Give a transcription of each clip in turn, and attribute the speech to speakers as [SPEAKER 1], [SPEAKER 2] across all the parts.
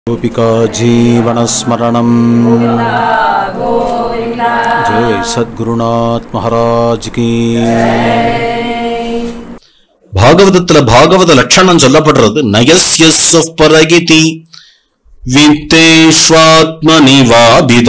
[SPEAKER 1] गोपिका जीवनस्मरणं जय सद्गुरुनाथ महाराज की। भागवतத்துல भागवत लक्षणம் சொல்லப்படுறது நயஸ்ய ஸ்வபரகிதி வித்தேஷ்வாத்மனி வாபித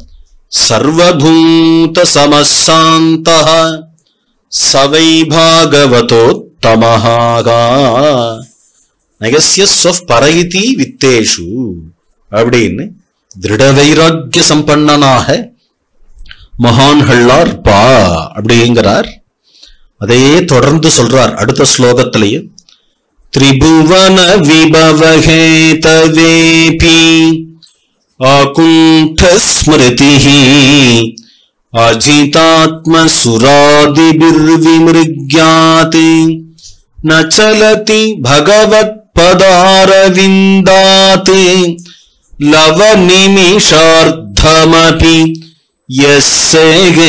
[SPEAKER 1] சர்வபூத சமசாந்தஹ சவை பாகவதோத்தமஹ நயஸ்ய ஸ்வபரகிதி வித்தேஷு அப்படின்னு திருட வைராக்கிய சம்பன்னனாக மகான்கள்லாம் இருப்பா அப்படிங்கிறார். அதையே தொடர்ந்து சொல்றார் அடுத்த ஸ்லோகத்திலேயே. திரிபுவன விபவஹேதவேபி ஆகுண்ட ஸ்மிருதிஹி அஜிதாத்ம சுராதிபிர்விமிருக்யாதி நச்சலதி பகவத் பதாரவிந்தாத் லவ நிமிஷார்த்தமபி யஸ்ஸே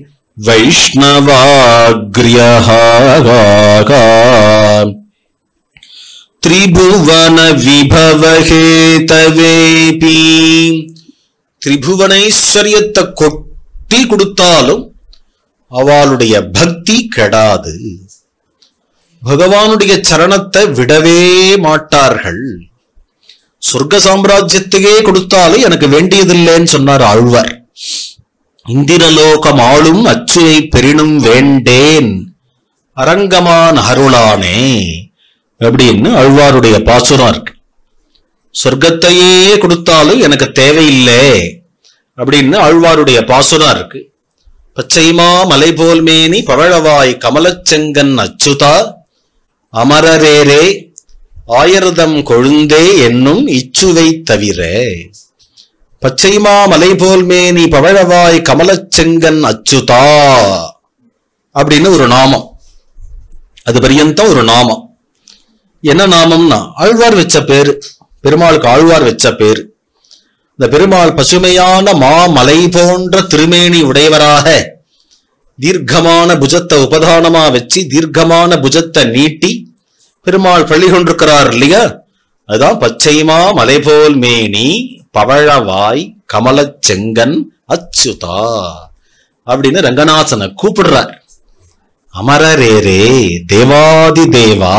[SPEAKER 1] வைஷ்ணவாக்ரியஹ திரிபுவன விபவஹேதவேபி திரிபுவனைஸ்வரியத்தை கொட்டி கொடுத்தாலும் அவளுடைய பக்தி கெடாது. பகவானுடைய சரணத்தை விடவே மாட்டார்கள். சொர்க்க சாம்ராஜ்யத்தையே கொடுத்தாலும் எனக்கு வேண்டியதில்லைன்னு சொன்னார் ஆழ்வார். இந்திரலோகம் ஆளும் அச்சுவை பெரினும் வேண்டேன் அரங்கமான் அருளானே அப்படின்னு ஆழ்வாருடைய பாசுரம் இருக்கு. சொர்க்கத்தையே கொடுத்தாலும் எனக்கு தேவையில்லை அப்படின்னு ஆழ்வாருடைய பாசுரம் இருக்கு. பச்சைமா மலை போல் மேனி பவழவாய் கமலச்செங்கன் அச்சுதா அமரரேரே ஆயிரதம் கொழுந்தே என்னும் இச்சுவை தவிர. பச்சைமா மலை போல் மேனி பவழவாய் கமலச்செங்கன் அச்சுதா அப்படின்னு ஒரு நாமம். அது பரியந்தம் ஒரு நாமம். என்ன நாமம்னா ஆழ்வார் வச்ச பேரு, பெருமாளுக்கு ஆழ்வார் வச்ச பேரு. இந்த பெருமாள் பசுமையான மாமலை போன்ற திருமேனி உடையவராக தீர்க்கமான புஜத்தை உபதானமா வச்சு தீர்க்கமான புஜத்தை நீட்டி பெருமாள் பள்ளி கொண்டிருக்கிறார் இல்லையா? அதுதான் பச்சைமா மலை போல் மேனி பவழவாய் கமலச்செங்கன் அச்சுதா அப்படின்னு ரங்கநாதனை கூப்பிடுறார். அமரரேரே தேவாதி தேவா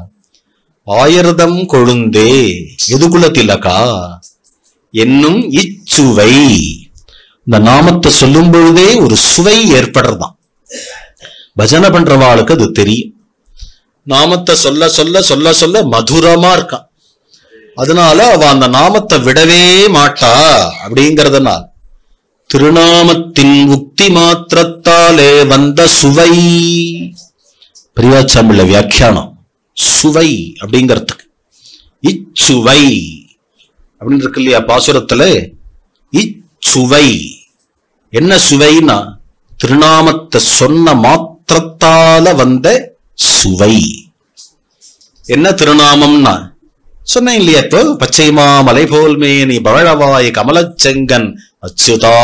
[SPEAKER 1] ஆயிரதம் கொழுந்தே எதுகுல திலகா என்னும் இச்சுவை. இந்த நாமத்தை சொல்லும் பொழுதே ஒரு சுவை ஏற்படுறதான். பஜனை பண்றவாளுக்கு அது தெரியும். நாமத்தை சொல்ல சொல்ல சொல்ல சொல்ல மதுரமா இருக்கான். அதனால அவ அந்த நாமத்தை விடவே மாட்டா. அப்படிங்கறதுனால திருநாமத்தின் உக்தி மாத்திரத்தாலே வந்த சுவை. பெரியவாச்சாமிள்ள வியாக்கியானம் சுவை அப்படிங்கிறதுக்கு இச்சுவை அப்படின்னு இருக்கு இல்லையா பாசுரத்துல. இச்சுவை என்ன சுவைனா திருநாமத்தை சொன்ன மாத்திரத்தால வந்த சுவை. என்ன திருநாமம்னா சொன்னேன் இல்லையா இப்போ பச்சைமா மலை போல் மேனி பவழவாய் கமலச்செங்கன் அச்சுதா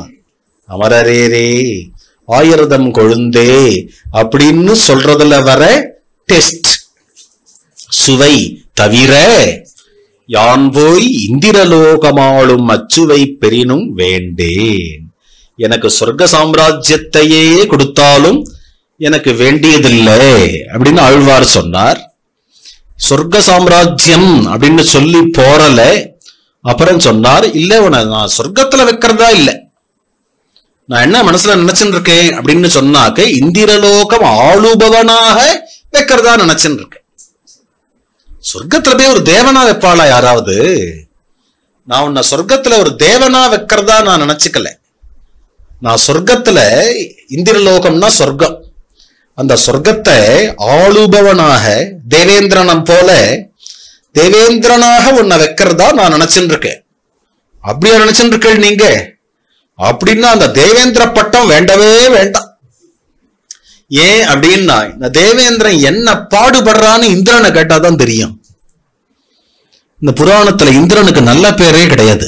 [SPEAKER 1] அமரரேரே ஆயிரதம் கொழுந்தே அப்படின்னு சொல்றதுல வர டெஸ்ட் சுவை தவிர யான் போய் இந்திரலோகமாளும் அச்சுவை பெரினும் வேண்டேன். எனக்கு சொர்க்க சாம்ராஜ்யத்தையே கொடுத்தாலும் எனக்கு வேண்டியதில்லை அப்படின்னு ஆழ்வார் சொன்னார். சொர்க்க சாம்ராஜ்யம் அப்படின்னு சொல்லி போறல அப்புறம் சொன்னார் இல்ல நான் சொர்க்கத்துல வைக்கிறதா இல்ல, நான் என்ன மனசுல நினைச்சுட்டு இருக்கேன் அப்படின்னு சொன்னாக்க இந்திரலோகம் ஆளுபவனாக வைக்கிறதா நினைச்சுட்டு இருக்கேன். சொர்க்கத்துல போய் ஒரு தேவனா வைப்பாளா யாராவது? நான் உன்னை சொர்க்கத்துல ஒரு தேவனா வைக்கிறதா நான் நினைச்சுக்கல. நான் சொர்க்கத்துல இந்திரலோகம்னா சொர்க்கம், அந்த சொர்க்கத்தை ஆளுபவனாக தேவேந்திரனம் போல தேவேந்திரனாக உன்னை வைக்கிறதா நான் நினைச்சுட்டு இருக்கேன். அப்படியா நினைச்சுட்டு இருக்கேன் நீங்க? அப்படின்னா அந்த தேவேந்திர பட்டம் வேண்டவே வேண்டாம். ஏன் அப்படின்னா இந்த தேவேந்திரன் என்ன பாடுபடுறான்னு இந்திரனை கேட்டாதான் தெரியும். இந்த புராணத்துல இந்திரனுக்கு நல்ல பேரே கிடையாது.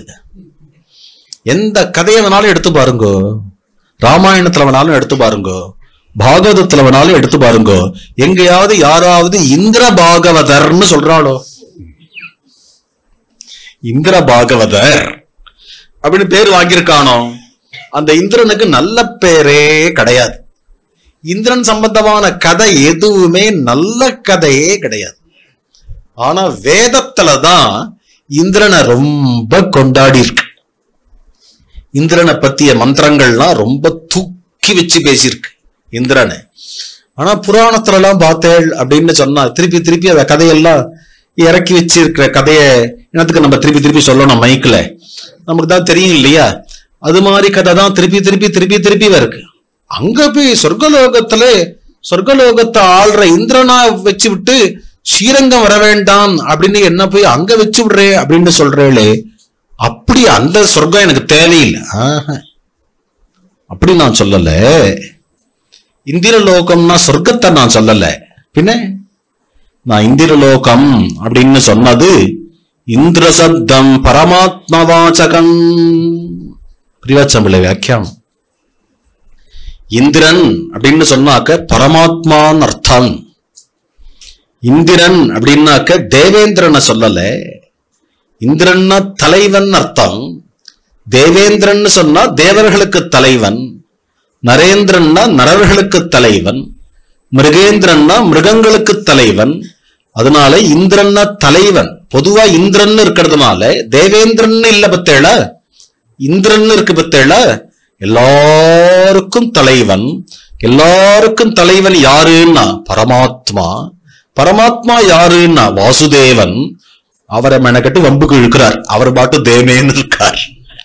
[SPEAKER 1] எந்த கதையை வேணாலும் எடுத்து பாருங்கோ, ராமாயணத்துல வேணாலும் எடுத்து பாருங்கோ, பாகவதத்துல வேணாலும் எடுத்து பாருங்கோ, எங்கேயாவது யாராவது இந்திர பாகவதர்னு சொல்றாளோ? இந்திர பாகவதர் அப்படின்னு பேர் வாங்கியிருக்கானோ அந்த இந்திரனுக்கு நல்ல பேரே கிடையாது. இந்திரன் சம்பந்தமான கதை எதுவுமே நல்ல கதையே கிடையாது. ஆனா வேதத்துலதான் இந்திரனை ரொம்ப கொண்டாடி இருக்கு. இந்திரனை பத்திய மந்திரங்கள்லாம் ரொம்ப தூக்கி வச்சு பேசியிருக்கு இந்திரனை. ஆனா புராணத்துல எல்லாம் பார்த்தேள் அப்படின்னு சொன்னா திருப்பி திருப்பி அந்த கதையெல்லாம் இறக்கி வச்சிருக்கிற கதையை என்னத்துக்கு நம்ம திருப்பி திருப்பி சொல்லணும் மைக்ல, நமக்கு தான் தெரியும் இல்லையா? அது மாதிரி கதை தான் திருப்பி திருப்பி திருப்பி திருப்பி இருக்கு. அங்க போய் சொர்க்கலோகத்தை ஆள்ற இந்திரனா வச்சு விட்டு ஸ்ரீரங்கம் வர வேண்டாம் அப்படின்னு என்ன போய் அங்க வச்சு விடுறே அப்படின்னு சொல்றேளே, அப்படி அந்த சொர்க்கம் எனக்கு தேவையில்லை. அப்படி நான் சொல்லல. இந்திரலோகம்னா சொர்க்கத்தை நான் சொல்லல. பின்ன நான் இந்திரலோகம் அப்படின்னு சொன்னது இந்திரசப்தம் பரமாத்மவாச்சகம். பிரிவாச்சம்பிள்ளை வியாக்கியானம். இந்திரன் அப்படின்னு சொன்னாக்க பரமாத்மான்னு அர்த்தம். இந்திரன் அப்படின்னாக்க தேவேந்திரனை சொல்லல. இந்திரன்னா தலைவன் அர்த்தம். தேவேந்திரன் சொன்னா தேவர்களுக்கு தலைவன், நரேந்திரன்னா நரர்களுக்கு தலைவன், மிருகேந்திரன்னா மிருகங்களுக்கு தலைவன். அதனால இந்திரன்னா தலைவன். பொதுவா இந்திரன் இருக்கிறதுனால தேவேந்திரன் இல்ல பத்தேள, இந்திரன் இருக்கு பத்தேள. எல்லாருக்கும் தலைவன். எல்லாருக்கும் தலைவன் யாருன்னா பரமாத்மா. பரமாத்மா யாருன்னா வாசுதேவன். அவரை மெனக்கட்டு வம்புக்கு இழுக்கிறார். அவர் பாட்டு தேவேன்னு இருக்கார்.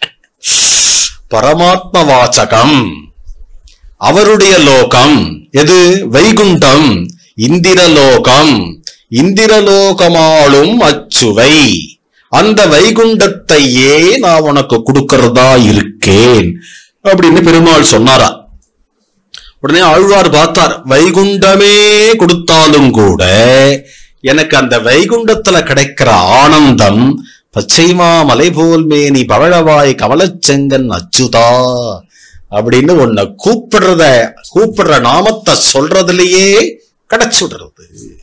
[SPEAKER 1] பரமாத்ம வாச்சகம். அவருடைய லோகம் எது? வைகுண்டம், இந்திரலோகம். இந்திரலோகமாளும் அச்சுவை. அந்த வைகுண்டத்தையே நான் உனக்கு கொடுக்கறதா இருக்கேன் அப்படின்னு பெருமாள் சொன்னாரா. உடனே ஆழ்வார் பார்த்தார், வைகுண்டமே கொடுத்தாலும் கூட எனக்கு அந்த வைகுண்டத்துல கிடைக்கிற ஆனந்தம் பச்சைமா மலை போல் மேனி பவழவாய் கமலச்செங்கன் அச்சுதா அப்படின்னு உன்னை கூப்பிடுற நாமத்தை சொல்றதுலயே கிடைச்சுடுறது.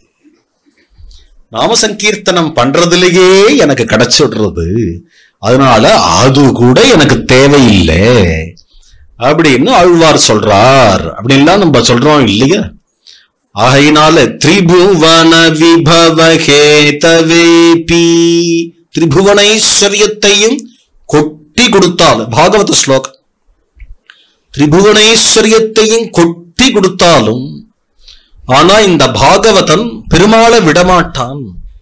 [SPEAKER 1] நாம சங்கீர்த்தனம் பண்றதுலயே எனக்கு கிடைச்சுடுறது. அதனால அது கூட எனக்கு தேவையில்லை அப்படின்னு ஆழ்வார் சொல்றார். அப்படின்லாம் நம்ம சொல்றோம் இல்லையா? ஆகையினால திரிபுவன விபவஹேதவேபி, திரிபுவனைஸ்வரியத்தையும் கொட்டி கொடுத்தாலும், பாகவத ஸ்லோகம், திரிபுவனைஸ்வரியத்தையும் கொட்டி கொடுத்தாலும் ஆனா இந்த பாகவதன் பெருமாளை விடமாட்டான்.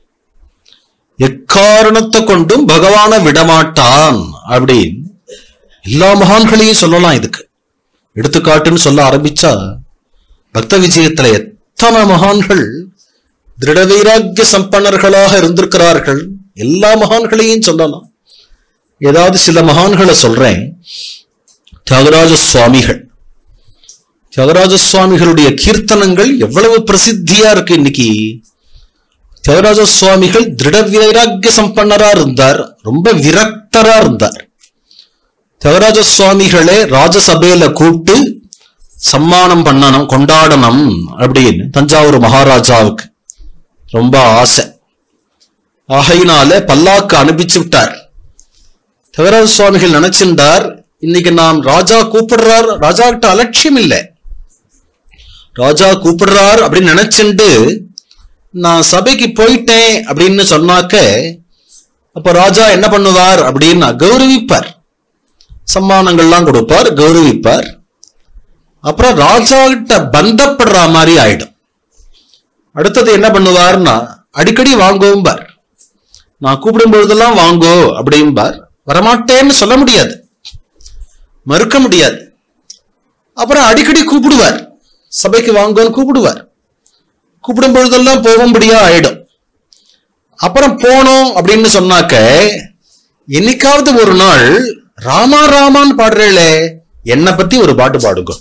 [SPEAKER 1] எக்காரணத்தை கொண்டும் பகவான விடமாட்டான் அப்படின்னு எல்லா மகான்களையும் சொல்லலாம். இதுக்கு எடுத்துக்காட்டுன்னு சொல்ல ஆரம்பிச்சா பக்த விஜயத்துல எத்தனை மகான்கள் திருட வைராக்கிய சம்பன்னர்களாக இருந்திருக்கிறார்கள். எல்லா மகான்களையும் சொல்லலாம். ஏதாவது சில மகான்களை சொல்றேன். தியாகராஜ சுவாமிகள், தியாகராஜ சுவாமிகளுடைய கீர்த்தனங்கள் எவ்வளவு பிரசித்தியா இருக்கு இன்னைக்கு. தியாகராஜ சுவாமிகள் திருட வைராக்கிய சம்பன்னரா இருந்தார், ரொம்ப விரக்தரா இருந்தார். தியாகராஜ சுவாமிகளே ராஜசபையில கூப்பிட்டு சம்மானம் பண்ணணும், கொண்டாடணும் அப்படின்னு தஞ்சாவூர் மகாராஜாவுக்கு ரொம்ப ஆசை. ஆகையினால பல்லாக்கு அனுப்பிச்சு விட்டார். தியாகராஜ சுவாமிகள் நினைச்சிருந்தார், இன்னைக்கு நாம் ராஜா கூப்பிடுறார், ராஜா கிட்ட அலட்சியம் இல்லை, ராஜா கூப்பிடுறார் அப்படின்னு நினைச்சுட்டு நான் சபைக்கு போயிட்டேன் அப்படின்னு சொன்னாக்க அப்ப ராஜா என்ன பண்ணுவார் அப்படின்னா கௌரவிப்பார், சம்மானங்கள்லாம் கொடுப்பார், கௌரவிப்பார். அப்புறம் ராஜா கிட்ட பந்தப்படுற மாதிரி ஆயிடும். அடுத்தது என்ன பண்ணுவார்னா அடிக்கடி வாங்குவார். நான் கூப்பிடும் பொழுதெல்லாம் வாங்கோ அப்படின்பார். வரமாட்டேன்னு சொல்ல முடியாது, மறுக்க முடியாது. அப்புறம் அடிக்கடி கூப்பிடுவார், சபைக்கு வாங்கோன்னு கூப்பிடுவார். கூப்பிடும் பொழுதெல்லாம் போகும்படியா ஆயிடும். அப்புறம் போனோம் அப்படின்னு சொன்னாக்க என்னைக்காவது ஒரு நாள் ராமா ராமான்னு பாடுறே, என்னை பத்தி ஒரு பாட்டு பாடுங்க.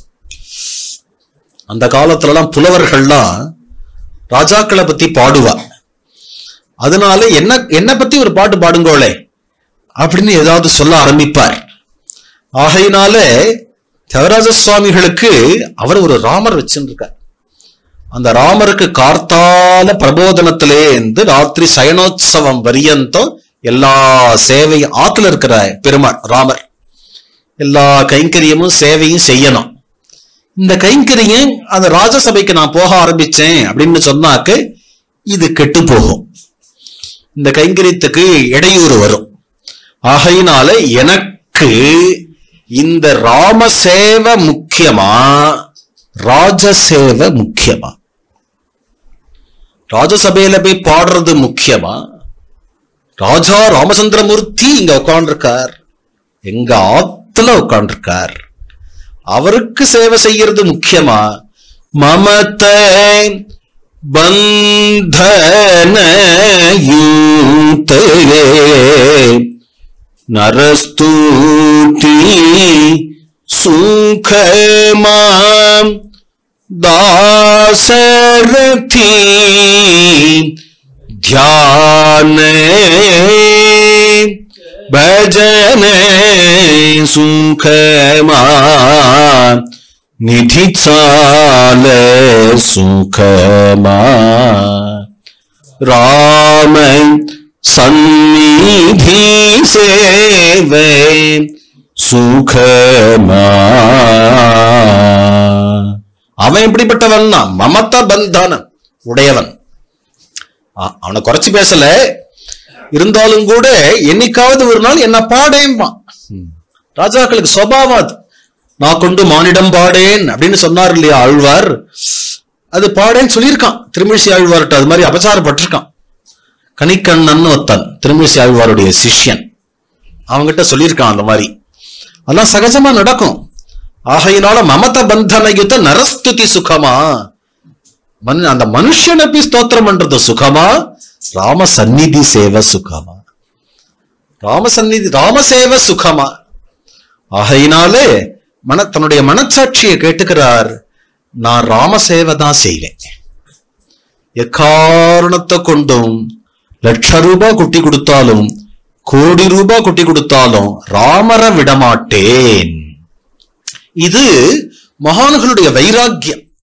[SPEAKER 1] அந்த காலத்துல எல்லாம் புலவர்கள்லாம் ராஜாக்களை பத்தி பாடுவா. அதனால என்ன பத்தி ஒரு பாட்டு பாடுங்கோளே அப்படின்னு ஏதாவது சொல்ல ஆரம்பிப்பார். ஆகையினால தியாகராஜ சுவாமிகளுக்கு அவர் ஒரு ராமர் வச்சுருக்கார். அந்த ராமருக்கு கார்த்தால பிரபோதனத்திலே இருந்து ராத்திரி சயனோத்சவம் வரியந்தம் எல்லா சேவையும் ஆத்துல இருக்கிற பெருமாள் ராமர் எல்லா கைங்கரியமும் சேவையும் செய்யணும். இந்த கைங்கரியம் அந்த ராஜசபைக்கு நான் போக ஆரம்பிச்சேன் அப்படின்னு சொன்னாக்க இது கெட்டு போகும், இந்த கைங்கரியத்துக்கு இடையூறு வரும். ஆகையினால எனக்கு இந்த ராமசேவை முக்கியமா ராஜசேவை முக்கியமா? ராஜசபையில போய் பாடுறது முக்கியமா? ராஜா ராமச்சந்திரமூர்த்தி இங்க உட்கார்ந்துருக்கார், எங்க ஆத்துல உட்கார்ந்துருக்கார், அவருக்கு சேவை செய்யறது முக்கியமா? மமத பந்தன யூதயே நரஸ்துதி சுகமாம் தாசரதி தியானே பஜனே சுகமா நிதிச்சால சுகமா ராம சந்நிதி சேவை சுகமா. அவன் எப்படிப்பட்டவன்? மமத பந்தானம் உடையவன். அவனை குறைச்சு பேசல, இருந்தாலும் கூட என்னைக்காவது ஒரு நாள் என்ன பாடேன்பான். ராஜாக்களுக்கு சுபாவம் அது. நான் கொண்டு மானிடம் பாடேன் அப்படின்னு சொன்னார் இல்லையா ஆழ்வார், அது பாடேன்னு சொல்லியிருக்கான் திருமிழிசை ஆழ்வார்கிட்ட. அது மாதிரி அபச்சாரப்பட்டிருக்கான். கணிக்கண்ணன் ஒருத்தன் திருமிழிசை ஆழ்வாருடைய சிஷ்யன், அவங்கிட்ட சொல்லியிருக்கான் அந்த மாதிரி. அதெல்லாம் சகஜமா நடக்கும். ஆகையினால மமத பந்தனயுத நரஸ்துதி சுகமா, அந்த மனுஷனை போய் ஸ்தோத்திரம் பண்றது சுகமா, ராம சந்நிதி சேவை சுகமா, ராமசேவை சுகமா. ஆகையினாலே தன்னுடைய மனச்சாட்சியை கேட்டுக்கிறார், நான் ராமசேவை தான் செய்வேன். எக்காரணத்தை கொண்டும் ₹1,00,000 குட்டி கொடுத்தாலும் ₹1,00,00,000 குட்டி கொடுத்தாலும் ராமரை விடமாட்டேன். இது மகான்களுடைய வைராக்கியம்.